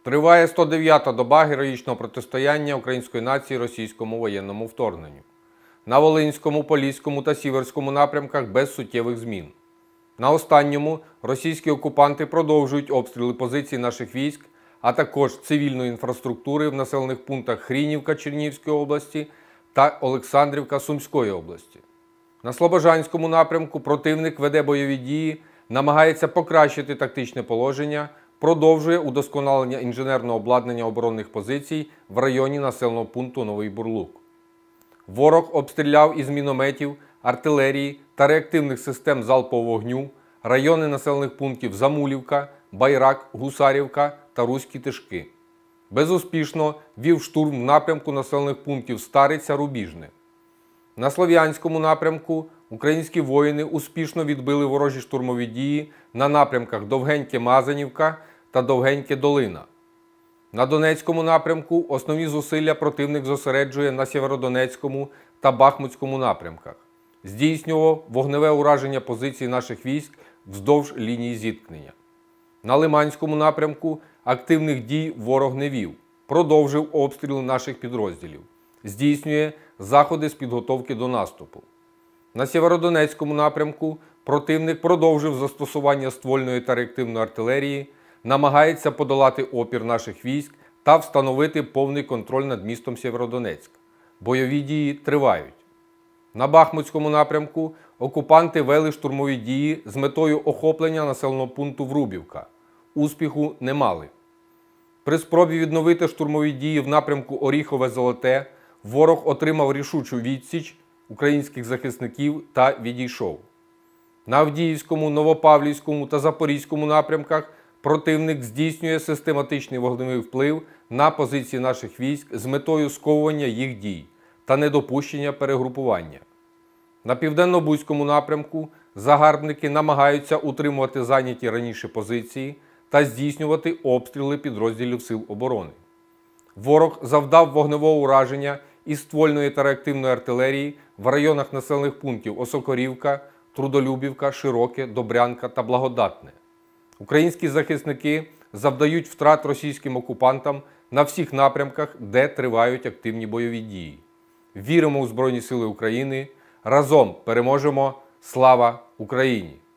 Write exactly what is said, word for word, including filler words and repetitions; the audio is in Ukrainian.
Триває сто дев'ята доба героїчного протистояння української нації російському воєнному вторгненню. На Волинському, Поліському та Сіверському напрямках без суттєвих змін. На останньому російські окупанти продовжують обстріли позицій наших військ, а також цивільної інфраструктури в населених пунктах Хрінівка Чернігівської області та Олександрівка Сумської області. На Слобожанському напрямку противник веде бойові дії, намагається покращити тактичне положення, продовжує удосконалення інженерного обладнання оборонних позицій в районі населеного пункту Новий Бурлук. Ворог обстріляв із мінометів, артилерії та реактивних систем залпового вогню райони населених пунктів Замулівка, Байрак, Гусарівка та Руські Тишки. Безуспішно вів штурм в напрямку населених пунктів Стариця, Рубіжне. На Слов'янському напрямку українські воїни успішно відбили ворожі штурмові дії на напрямках Довгеньке-Мазанівка та Довгеньке-Долина. На Донецькому напрямку основні зусилля противник зосереджує на Сєвєродонецькому та Бахмутському напрямках. Здійснював вогневе ураження позицій наших військ вздовж лінії зіткнення. На Лиманському напрямку активних дій ворог не вів, продовжив обстріл наших підрозділів. Здійснює заходи з підготовки до наступу. На Сєвєродонецькому напрямку противник продовжив застосування ствольної та реактивної артилерії, намагається подолати опір наших військ та встановити повний контроль над містом Сєвєродонецьк. Бойові дії тривають. На Бахмутському напрямку окупанти вели штурмові дії з метою охоплення населеного пункту Врубівка. Успіху не мали. При спробі відновити штурмові дії в напрямку Оріхове-Золоте ворог отримав рішучу відсіч українських захисників та відійшов. На Авдіївському, Новопавлівському та Запорізькому напрямках противник здійснює систематичний вогневий вплив на позиції наших військ з метою сковування їх дій та недопущення перегрупування. На Південно-Бузькому напрямку загарбники намагаються утримувати зайняті раніше позиції та здійснювати обстріли підрозділів Сил оборони. Ворог завдав вогневого ураження із ствольної та реактивної артилерії в районах населених пунктів Осокорівка, Трудолюбівка, Широке, Добрянка та Благодатне. Українські захисники завдають втрат російським окупантам на всіх напрямках, де тривають активні бойові дії. Віримо у Збройні Сили України. Разом переможемо! Слава Україні!